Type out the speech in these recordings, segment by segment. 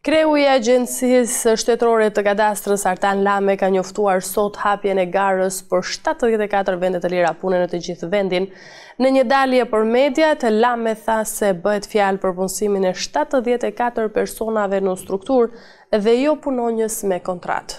Kreu i Agjencisë Shtetërore të Kadastrës Artan Lame ka njoftuar sot hapjen e garës për 74 vende të lira pune në të gjithë vendin. Në një dalje për mediat, Lame tha se bëhet fjalë për punësimin e 74 personave në strukturë dhe jo punonjës me kontratë.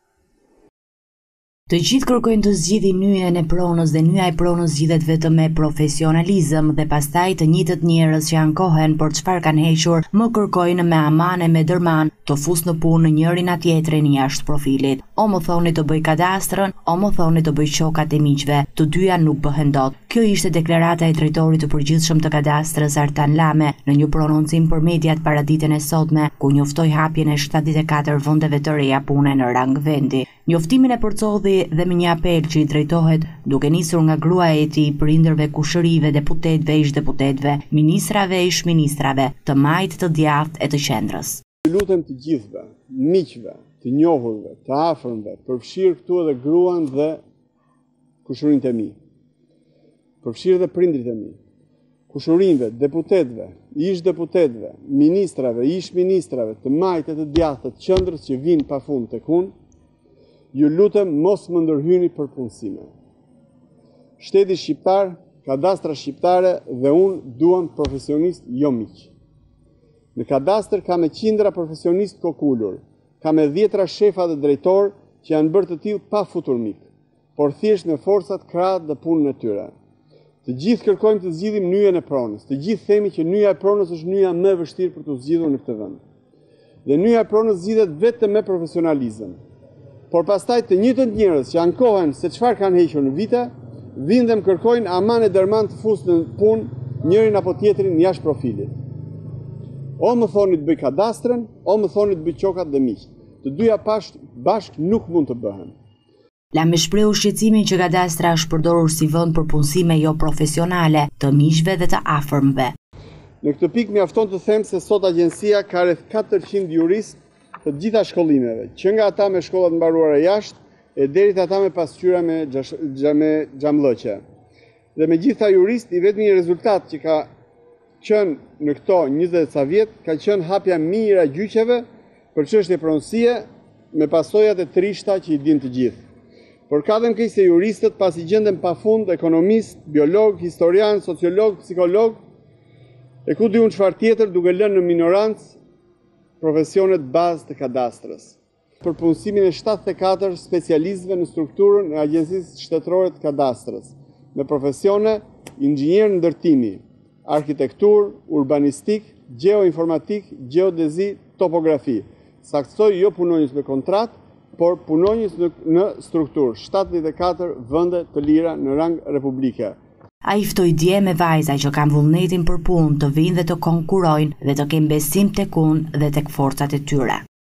Të gjithë kërkojnë të zgjidhin nyjen e pronës dhe nyja e pronës zgjidhet vetëm me profesionalizëm dhe pastaj të njëjtët njerëz që ankohen për çfarë kanë hequr më kërkojnë me aman e me dërman të fus në punë njërin a tjetrin jashtë profilit. O më thoni të bëj kadastrën, o më thoni të bëj qokat e miqve, të dyja nuk bëhen dot. Kjo ishte deklarata e drejtorit të përgjithshëm të kadastrës Artan Lame në një prononcim për mediat para ditën e sotme, ku njoftoi hapjen e 74 vendeve të reja pune në rang vendi. Njoftimin e përcodhi dhe me një apel që i drejtohet duke nisur nga gruaja e tij prindërve, kushërive, deputetëve, ish-deputetëve, ministrave e ish-ministrave, të majtë, të djathtë e të qendrës. Lutem të gjithëve, miqve, të njohurve, të afërmve, përfshirë këtu edhe gruan dhe kushërinjtë e mi. Përfshirë dhe prindrit e mi. Kushërinjve, deputetëve, ish-deputetëve, ministrave, ish-ministrave, të majtë e të djathtë të qendrës që vinë pafund tek unë, ju lutem mos më ndërhyni për punësime. Shteti shqiptar, kadastra shqiptare dhe unë duam profesionist jo miq. Në kadastër ka me qindra profesionist kokullur, ka me 10 shefa dhe drejtor që janë bërë të tillë pa futur mik, por thjesht me forcat, krahët dhe punën e tyre. Të gjithë kërkojmë të zgjidhim nyjen e pronës. Të gjithë themi që nyja e pronës është nyja më e vështirë për të zgjidhur në këtë vend. Dhe nyja e pronës zgjidhet vetëm me profesionalizëm. Por pastaj të njëjtët njerëz që ankohen se çfarë kanë hequr në vite, vinë dhe më kërkojnë aman e dërman të fusë në punë njërin apo tjetrin jashtë profilit. O më thoni të bëj kadastrën, o më thoni të bëj qokat dhe miqt. Të dyja bashk nuk mund të bëhen. Lame shprehu shqetësimin që kadastra është përdorur si vend për punësime jo profesionale të miqve dhe të afërmve. Në këtë pikë mjafton të them se sot agjencia ka rreth 400 juristë të gjitha shkollimeve, që nga ata me shkollat mbaruara jashtë e deri te ata me pasqyra me xhamllëqe. Dhe me gjitha juristë, i vetmi rezultat që ka qenë në këto 20 ca vjet ka qenë hapja mirë e gjyqeve për çështje pronësie me pasojat e trishta që i dinë të gjithë. Por ka dhe më keq se juristët pasi gjenden pafund ekonomist, biolog, historian, sociolog, psikolog e ku diun çfarë tjetër duke lënë në minorancë profesionet bazë të kadastrës. Për punësimin e 74 specialistëve në strukturën e Agjencisë Shtetërore të Kadastrës, me profesione inxhinier ndërtimi, arkitektur, urbanistik, geoinformatik, geodezi, topografi. Saktësoj jo punonjës me kontratë, por punonjës në strukturë, 74 vende të lira në rang republike. A i ftoi dje me vajza që kanë vullnetin për punë të vinë dhe të konkurojnë dhe të kenë besim tek unë dhe tek forcat e tyre.